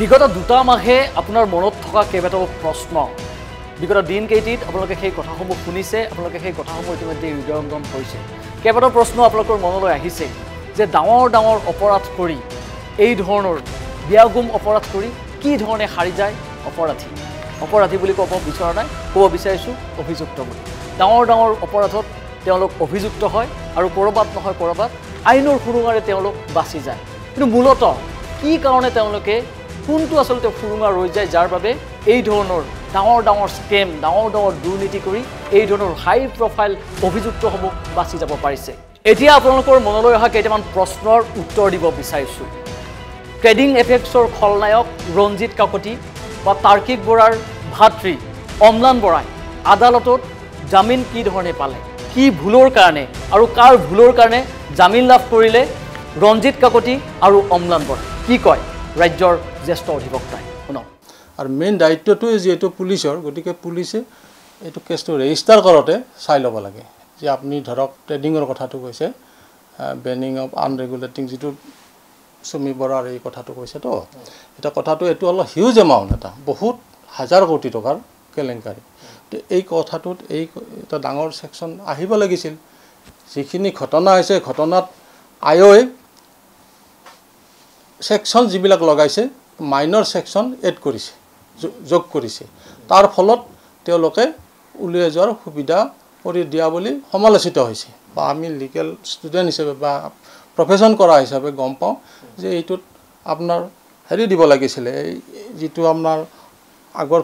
বিগত দুটা মাহে আপোনাৰ মনত থকা কেইবাটাও প্ৰশ্ন বিগত দিন কেইটিত আপোনালোকে সেই কথাসমূহ শুনিছে আপোনালোকে সেই কথাসমূহ ইতিমধ্যে হৃদয়ঙ্গম কৰিছে কেইবাটাও প্ৰশ্ন আপোনালোকৰ মনলৈ আহিছে যে ডাঙৰ ডাঙৰ অপৰাধ কৰি এই ধৰণৰ বিয়াগুম অপৰাধ কৰি কি ধৰণে হাৰি যায় অপৰাধী বুলি ক'ব বিচৰা নাই ক'ব বিচাৰিছোঁ অভিযুক্ত বুলি ডাঙৰ ডাঙৰ অপৰাধত তেওঁলোক অভিযুক্ত হয় আৰু ক'ৰবাত নহয় ক'ৰবাত আইনৰ সুৰুঙাৰে তেওঁলোক বাচি যায় কিন্তু মূলতঃ কি কাৰণে তেওঁলোকে কোনটো আচলতে সুৰুঙা ৰৈ যায় যাৰ বাবে এই ধৰণৰ ডাঙৰ ডাঙৰ স্কেম ডাঙৰ ডাঙৰ দুৰ্নীতি কৰি এই ধৰণৰ হাই প্ৰফাইল অভিযুক্তসমূহ বাচি যাব পাৰিছে এতিয়া আপোনালোকৰ মনলৈ অহা কেইটামান প্ৰশ্নৰ উত্তৰ দিব বিচাৰিছোঁ ট্ৰেডিং এফেক্টছৰ খলনায়ক ৰঞ্জিত কাকতি বা তাৰ্কিক বৰাৰ ভাতৃ অম্লান বৰাই আদালতত জামিন কি ধৰণে পালে কি ভুলৰ কাৰণে আৰু কাৰ ভুলৰ কাৰণে জামিন লাভ কৰিলে ৰঞ্জিত কাকতি আৰু অম্লান বৰাই কি কয় ৰাজ্যৰ জ্যেষ্ঠ অধিবক্তাই শুনক আৰু মেইন দায়িত্বটোৱে যেহেতু পুলিচৰ গতিকে পুলিচে এইটো কেছটো ৰেজিষ্টাৰ কৰোঁতে চাই ল'ব লাগে যে আপুনি ধৰক ট্ৰেডিঙৰ কথাটো কৈছে বেনিং অফ আনৰেগুলেটিং যিটো চুমি বৰাৰ এই কথাটো কৈছে তো এটা কথাটো এইটো অলপ হিউজ এমাউণ্ট এটা বহুত হাজাৰ কোটি টকাৰ কেলেংকাৰী তো এই কথাটোত এই এটা ডাঙৰ ছেকশ্যন আহিব লাগিছিল যিখিনি ঘটনা হৈছে ঘটনাত আয়োগই ছেকশ্যন যিবিলাক লগাইছে মাইনৰ ছেকশ্যন এড কৰিছে যোগ কৰিছে তাৰ ফলত তেওঁলোকে উলিয়াই যোৱাৰ সুবিধা কৰি দিয়া বুলি সমালোচিত হৈছে বা আমি লিগেল ষ্টুডেণ্ট হিচাপে বা প্ৰফেশ্যন কৰা হিচাপে গম পাওঁ যে এইটোত আপোনাৰ হেৰি দিব লাগিছিলে এই যিটো আপোনাৰ আগৰ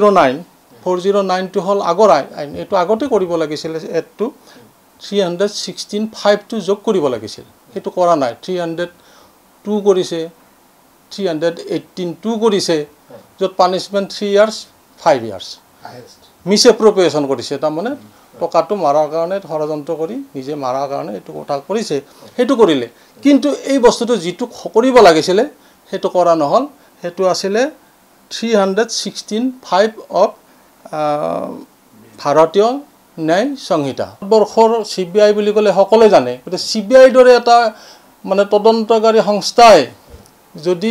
409টো হ'ল আগৰ আইন এইটো আগতে কৰিব লাগিছিলে এডটো 316(5)টো যোগ কৰিব লাগিছিল সেইটো কৰা নাই 302 কৰিছে 318(2) কৰিছে য'ত punishment 3 years 5 years misappropriation কৰিছে তাৰমানে টকাটো মাৰাৰ কাৰণে ষড়যন্ত্ৰ কৰি নিজে মাৰাৰ কাৰণে এইটো কথা কৰিছে সেইটো কৰিলে কিন্তু এই বস্তুটো যিটো কৰিব লাগিছিলে সেইটো কৰা নহ'ল সেইটো আছিলে 316(5) অফ ভাৰতীয় ন্যায় সংহিতা বৰ্ষৰ CBI বুলি ক'লে সকলোৱে জানে গতিকে CBI দৰে এটা মানে তদন্তকাৰী সংস্থাই যদি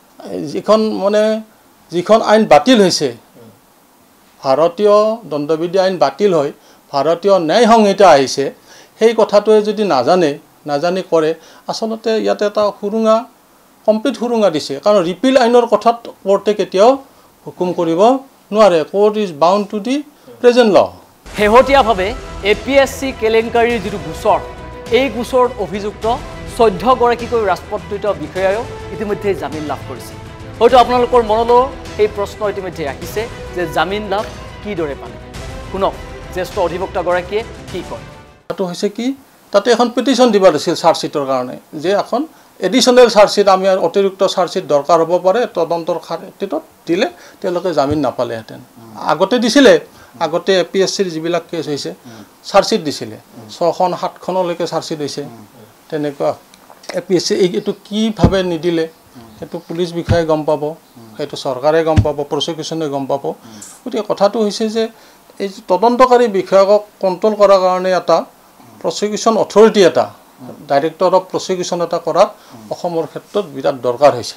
যিখন আইন বাতিল হৈছে ভাৰতীয় দণ্ডবিধি আইন বাতিল হয় ভাৰতীয় ন্যায় সংহিতা আহিছে সেই কথাটোৱে যদি নাজানি কৰে আচলতে ইয়াতে এটা সুৰুঙা কমপ্লিট সুৰুঙা দিছে কাৰণ ৰিপিল আইনৰ কথাত কোৰ্টে কেতিয়াও হুকুম কৰিব নোৱাৰে court is bound to the present law শেহতীয়াভাৱে APSC কেলেংকাৰীৰ যিটো গোচৰ এই গোচৰত অভিযুক্ত 14গৰাকীকৈ ৰাজপত্ৰিত বিষয়ায়ো ইতিমধ্যে জামিন লাভ কৰিছে হয়তো আপোনালোকৰ মনলৈ এই প্ৰশ্ন ইতিমধ্যে আহিছে যে জামিন লাভ কিদৰে পালে শুনক জ্যেষ্ঠ অধিবক্তাগৰাকীয়ে কি কয় কথাটো হৈছে কি তাতে এখন পিটিশ্যন দিব দিছিল চাৰ্জশ্বিটৰ কাৰণে যে এখন এডিশ্যনেল চাৰ্জশ্বিট আমি অতিৰিক্ত চাৰ্জশ্বিট দৰকাৰ হ'ব পাৰে তদন্তৰ ক্ষেত্ৰত দিলে তেওঁলোকে জামিন নাপালেহেঁতেন আগতে দিছিলে আগতে APSCৰ যিবিলাক কেছ হৈছে চাৰ্জশ্বিট দিছিলে 6খন 7খনলৈকে চাৰ্জশ্বিট হৈছে তেনেকুৱা APSC এইটো কিভাৱে নিদিলে সেইটো পুলিচ বিষয়াই গম পাব সেইটো চৰকাৰে গম পাব প্ৰচিকিউশ্যনে গম পাব গতিকে কথাটো হৈছে যে এই তদন্তকাৰী বিষয়াকক কণ্ট্ৰল কৰাৰ কাৰণে এটা প্ৰচিকিউশ্যন অথৰিটি এটা ডাইৰেক্টৰ অফ প্ৰচিকিউশ্যন এটা কৰাত অসমৰ ক্ষেত্ৰত বিৰাট দৰকাৰ হৈছে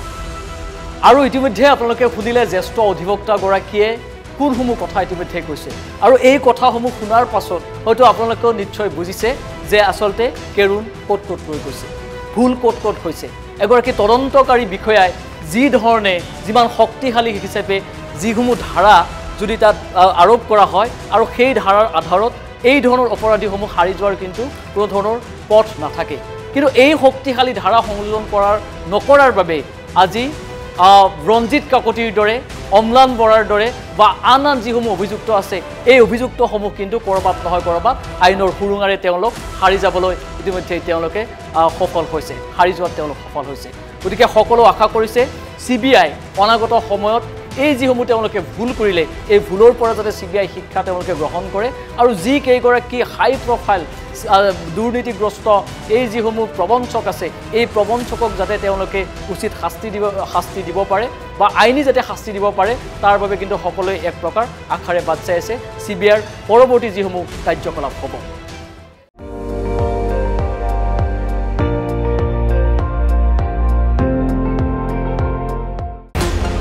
আৰু ইতিমধ্যে আপোনালোকে শুনিলে জ্যেষ্ঠ অধিবক্তাগৰাকীয়ে কোনসমূহ কথা ইতিমধ্যে কৈছে আৰু এই কথাসমূহ শুনাৰ পাছত হয়তো আপোনালোকেও নিশ্চয় বুজিছে যে আচলতে কেৰুণ ক'ত ৰৈ গৈছে ভুল ক'ত হৈছে এগৰাকী তদন্তকাৰী বিষয়াই যি ধৰণে যিমান শক্তিশালী হিচাপে যিসমূহ ধাৰা যদি তাত আৰোপ কৰা হয় আৰু সেই ধাৰাৰ আধাৰত এই ধৰণৰ অপৰাধীসমূহ হাৰি যোৱাৰ কিন্তু কোনো ধৰণৰ পথ নাথাকে কিন্তু এই শক্তিশালী ধাৰা সংযোজন নকৰাৰ বাবে আজি ৰঞ্জিত কাকতিৰ দৰে অম্লান বৰাৰ দৰে বা আন যিসমূহ অভিযুক্ত আছে এই অভিযুক্তসমূহ কিন্তু ক'ৰবাত নহয় ক'ৰবাত আইনৰ সুৰুঙাৰে তেওঁলোক হাৰি যাবলৈ ইতিমধ্যে তেওঁলোকে সফল হৈছে হাৰি যোৱাত তেওঁলোক সফল হৈছে গতিকে সকলো আশা কৰিছে CBI অনাগত সময়ত এই যিসমূহ তেওঁলোকে ভুল কৰিলে এই ভুলৰ পৰা যাতে CBI শিক্ষা তেওঁলোকে গ্ৰহণ কৰে আৰু যি কেইগৰাকী হাই প্ৰফাইল দুৰ্নীতিগ্ৰস্ত এই যিসমূহ প্ৰবঞ্চক আছে এই প্ৰবঞ্চকক যাতে তেওঁলোকে উচিত শাস্তি দিব পাৰে বা আইনী যাতে শাস্তি দিব পাৰে তাৰ বাবে কিন্তু সকলোৱে এক প্ৰকাৰ আশাৰে বাট চাই আছে CBIৰ পৰৱৰ্তী যিসমূহ কাৰ্যকলাপ হ'ব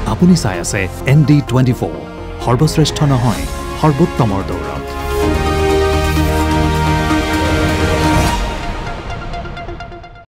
আপুনি চাই আছে ND24 সৰ্বশ্ৰেষ্ঠ নহয় সৰ্বোত্তমৰ দৌৰ